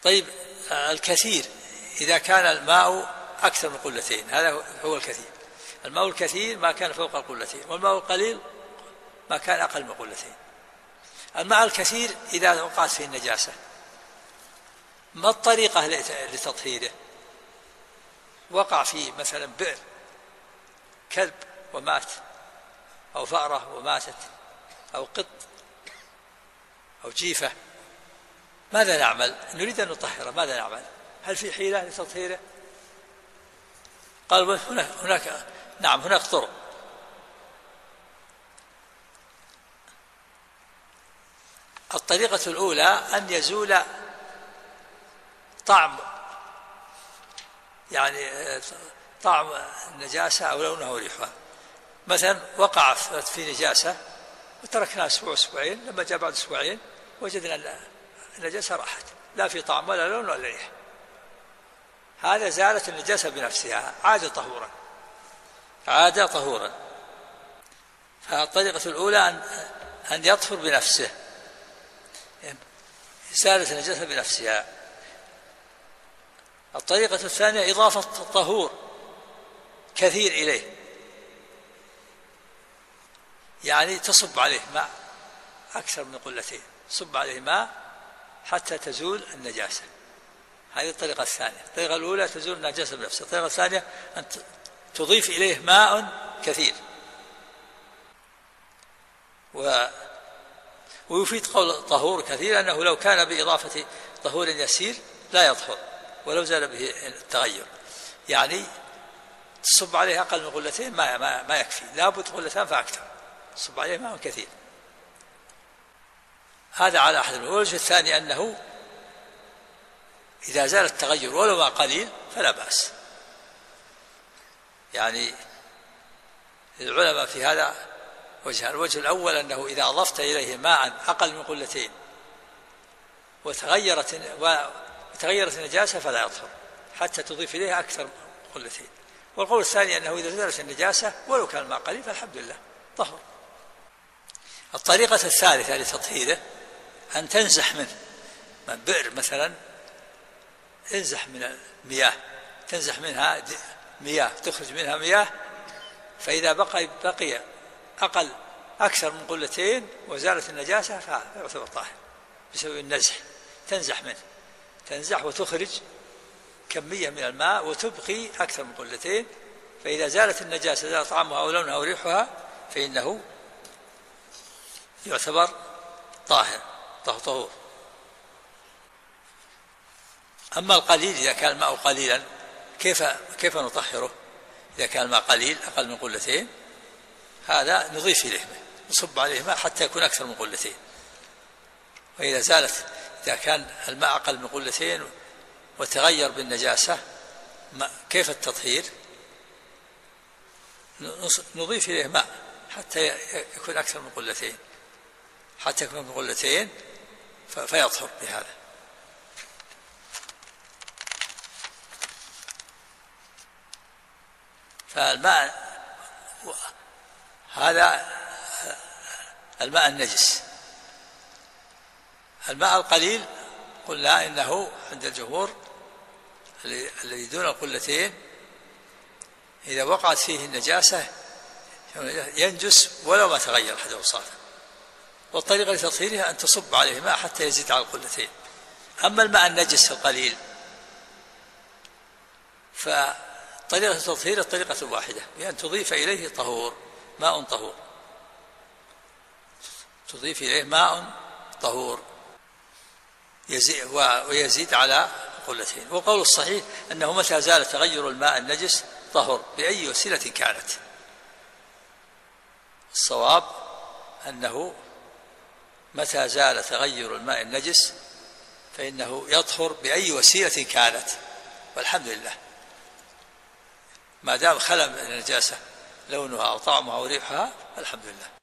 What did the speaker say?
طيب الكثير إذا كان الماء أكثر من قلتين، هذا هو الكثير. الماء الكثير ما كان فوق القلتين، والماء القليل ما كان أقل من قلتين. الماء الكثير إذا وقعت فيه النجاسة ما الطريقة لتطهيره؟ وقع فيه مثلا بئر كلب ومات، أو فأرة وماتت، أو قط أو جيفة، ماذا نعمل؟ نريد أن نطهره، ماذا نعمل؟ هل في حيلة لتطهيره؟ قال هناك طرق. الطريقة الأولى أن يزول طعم النجاسة أو لونها وريحها. مثلا وقع في نجاسة وتركناه أسبوع أسبوعين، لما جاء بعد أسبوعين وجدنا أن النجاسة راحت، لا في طعم ولا لون ولا ريح، هذا زالت النجاسة بنفسها، عاد طهورا. فالطريقة الأولى أن يطهر بنفسه، زالت النجاسة بنفسها. الطريقة الثانية إضافة الطهور كثير إليه، يعني تصب عليه ماء أكثر من قلتين، صب عليه ماء حتى تزول النجاسة، هذه الطريقة الثانية. الطريقة الأولى تزول النجاسة بنفسها، الطريقة الثانية أن تضيف إليه ماء كثير. ويفيد قول طهور كثير أنه لو كان بإضافة طهور يسير لا يطهر ولو زال به التغير، يعني تصب عليه أقل من قلتين ما يكفي، لابد قلتان فأكثر، تصب عليه ماء كثير. هذا على أحد. الوجه الثاني أنه إذا زال التغير ولو ما قليل فلا بأس. يعني العلماء في هذا وجهان: الوجه الأول أنه إذا أضفت إليه ماء أقل من قلتين وتغيرت النجاسة فلا يطهر حتى تضيف إليه أكثر من قلتين. والقول الثاني أنه إذا زالت النجاسة ولو كان الماء قليل فالحمد لله طهر. الطريقة الثالثة لتطهيره أن تنزح منه، من بئر مثلا انزح من المياه، تنزح منها مياه، تخرج منها مياه، فإذا بقي أكثر من قلتين وزالت النجاسة فيعتبر طاهر بسبب النزح. تنزح منه، تنزح وتخرج كمية من الماء وتبقي أكثر من قلتين، فإذا زالت النجاسة، زال طعمها أو لونها أو ريحها، فإنه يعتبر طهور. أما القليل إذا كان الماء قليلا كيف نطهره؟ إذا كان الماء قليل أقل من قلتين، هذا نضيف إليه ماء، نصب عليه ماء حتى يكون أكثر من قلتين. وإذا كان الماء أقل من قلتين وتغير بالنجاسة، كيف التطهير؟ نضيف إليه ماء حتى يكون أكثر من قلتين، فيطهر بهذا. فالماء هذا الماء النجس. الماء القليل قلنا إنه عند الجمهور الذي دون القلتين إذا وقعت فيه النجاسة ينجس ولو ما تغير حد أوصافه، والطريقة لتطهيرها أن تصب عليه ماء حتى يزيد على القلتين. أما الماء النجس القليل فطريقة التطهير الطريقة الواحدة، بأن تضيف إليه ماء طهور، تضيف إليه ماء طهور ويزيد على قلتين. وقول الصحيح أنه متى زال تغير الماء النجس طهر بأي وسيلة كانت. الصواب أنه متى زال تغير الماء النجس فإنه يطهر بأي وسيلة كانت، والحمد لله، ما دام خلا من النجاسة لونها أو طعمها أو ريحها الحمد لله.